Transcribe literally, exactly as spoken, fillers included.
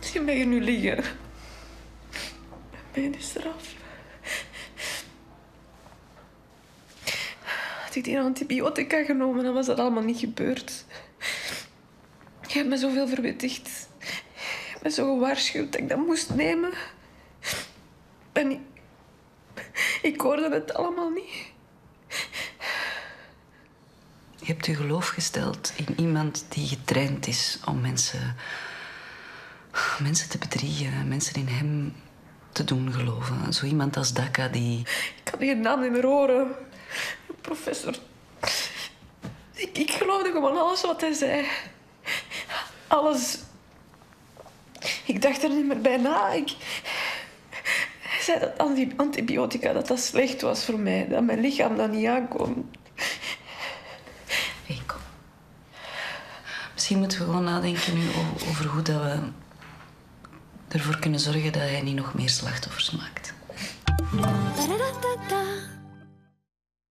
Misschien ben je nu liggen. Mijn been is eraf. Had ik die antibiotica genomen, dan was dat allemaal niet gebeurd. Je hebt me zoveel verwittigd. Je hebt me zo gewaarschuwd dat ik dat moest nemen. En ik... Ik hoorde het allemaal niet. Je hebt je geloof gesteld in iemand die getraind is om mensen... mensen te bedriegen, mensen in hem te doen geloven. Zo iemand als Daka die... Ik kan die naam niet meer horen. Professor. Ik, ik geloofde gewoon alles wat hij zei. Alles. Ik dacht er niet meer bij na. Ik... Hij zei dat anti antibiotica dat dat slecht was voor mij. Dat mijn lichaam dat niet aankomt. Hey, kom. Misschien moeten we gewoon nadenken nu over hoe dat we ervoor kunnen zorgen dat hij niet nog meer slachtoffers maakt.